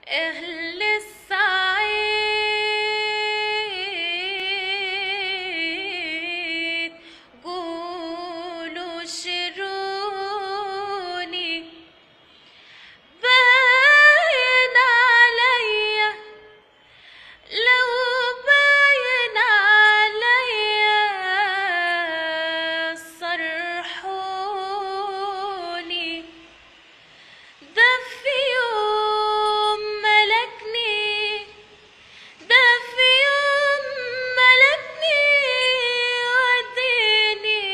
أهل الصعيد قولوا شروني، باين عليا لو باين عليا صرحوني. ده في يوم ملكني، ده في يوم ملكني وديني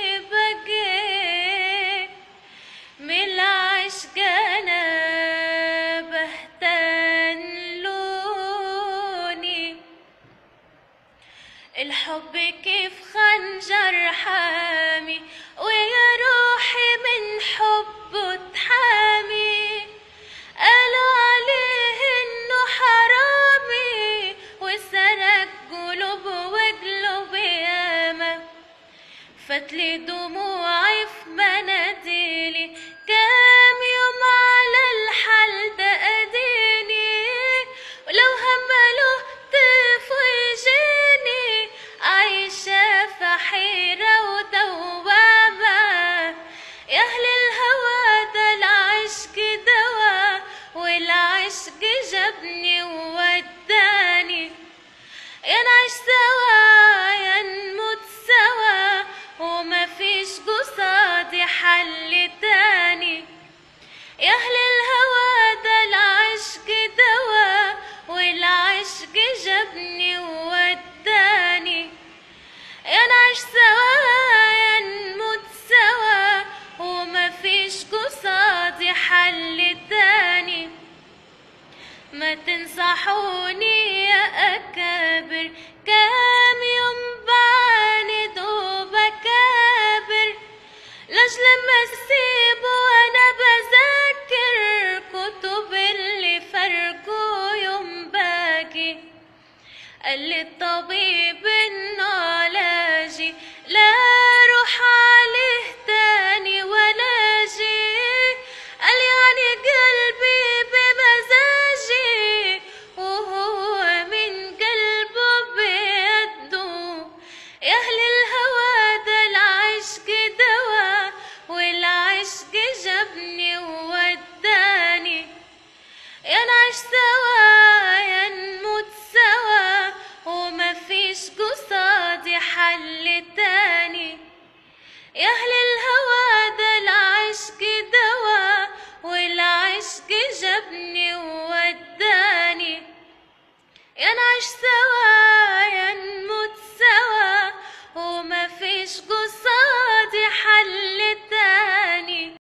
بقيت من العشق انا بهتان لوني. الحب كيف خنجر حامي ويا روحي من حبه تحامي، قالوا عليه انه حرامي وسرق قلوب وقلوب ياما. فتلي دموعي في مناديلي كام يوم على الحال ده اديني، ولو هملوا طيف يجيني عايشة في حيرة ودوامة. يا أهل الهوى ده العشق دوا والعشق جابني ووداني، يا نعيش سوا يا نموت سوا ومفيش قصادي حل تاني. يا أهل الهوى ده العشق دوا والعشق جابني ووداني، يا نعيش سوا يا نموت سوا ومفيش قصادي حل تاني. ما تنصحوني يا أكابر، كام يوم بعاند وبكابر لاجل ما اسيب وانا بذاكر كتب اللي فرقوا يوم باقي. قال لي الطبيب انه علاجي لا روح عليه تاني ولا جي، قال يعني قلبي بمزاجي وهو من قلبه بيده. يا أهل الهوى ده العشق دوا والعشق جابني ووداني، يا نعيش سوا يا نموت سوا ومفيش قصادي حل تاني. يا أهل الهوى ده العشق دوا والعشق جابني